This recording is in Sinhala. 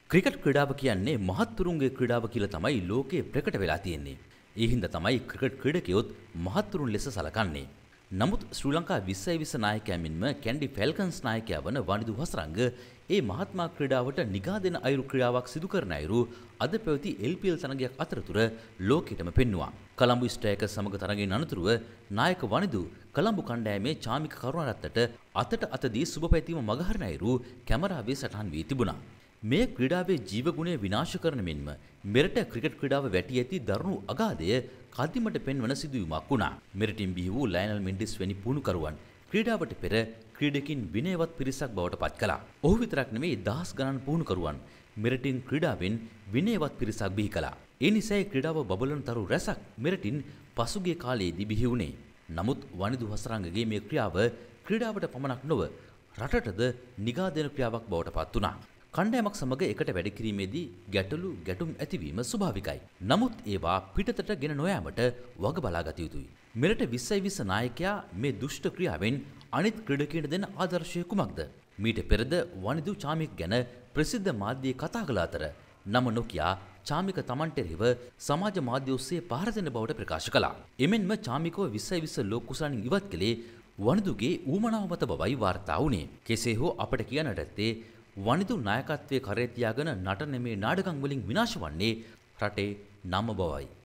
ක්‍රිකට් ක්‍රීඩාව කියන්නේ මහත්තුරුන්ගේ ක්‍රීඩාව කියලා තමයි ලෝකයේ ප්‍රකට වෙලා තියෙන්නේ. ඒ හින්දා තමයි ක්‍රිකට් ක්‍රීඩකයොත් මහත්තුරුන් ලෙස සලකන්නේ. නමුත් ශ්‍රී ලංකා 2020 නායකයා මෙන්ම කැන්ඩි ෆැල්කන්ස් නායකයා වන වනිදු හසරංග ඒ මහත්මා ක්‍රීඩාවට නිගා දෙන අයුරු ක්‍රීඩාවක් සිදු කරන අයුරු අද පැවති LPL තරගයක් අතරතුර ලෝකෙටම පෙන්වුවා. කොළඹ ස්ට්‍රයිකර්ස් සමග තරගයෙන් අනතුරුව නායක වනිදු කොළඹ කණ්ඩායමේ චාමික කරුණාරත්නට අතට අත දී සුබ පැතීම මගහරින අයුරු කැමරාවේ සටහන් වී තිබුණා. මේ ක්‍රීඩාවේ ජීවගුණය විනාශ කරන මෙන්ම මෙරට ක්‍රිකට් ක්‍රීඩාව වැටි ඇති දරුණු අගාධය කදිමට පෙන්වන සිදුවීමක් වුණා. මෙරටින් බිහි වූ ලයනල් මෙන්ඩිස් වැනි පුහුණුකරුවන් ක්‍රීඩාවට පෙර ක්‍රීඩකින් විනයවත් පිරිසක් බවට පත් කළා. ඔහු විතරක් නෙමෙයි දහස් ගණන් පුහුණුකරුවන් මෙරටින් ක්‍රීඩාවෙන් විනයවත් පිරිසක් බිහි කළා. ඒ නිසා ක්‍රීඩාව බබලන තරු රැසක් මෙරටින් පසුගිය කාලයේදී බිහි වුණේ. නමුත් වනිදු හසරංගගේ මේ ක්‍රීඩාවට පමණක් නොව රටටද නිගා දෙන ක්‍රියාවක් බවට පත් වුණා. කණ්ඩායමක් සමග එකට වැඩ කිරීමේදී ගැටුම් ඇතිවීම ස්වභාවිකයි. නමුත් ඒවා පිටතට ගෙන නොයාමට වග බලාගත යුතුයි. මෙරට 2020 නායකයා මේ දුෂ්ට ක්‍රියාවෙන් අනිත් ක්‍රීඩකයන්ට දෙන ආදර්ශය කුමක්ද? මීට පෙරද වනිදු චාමික ගැන ප්‍රසිද්ධ මාධ්‍යයේ කතා කළ අතර නම නොකියා චාමික තමන්ට එරෙහිව සමාජ මාධ්‍ය ඔස්සේ පහර දෙන බවට ප්‍රකාශ කළා. එමෙන්ම චාමිකව 2020 ලෝක කුසලින් ඉවත් කළේ වනිදුගේ ඌමනාව මත බවයි වාර්තා වුණේ. කෙසේ හෝ අපට කියන්නට ඇත්තේ වනිදු නායකත්වයේ කරේ තියාගෙන නටන මේ නාඩගම් වලින් විනාශ වන්නේ රටේ නම බවයි.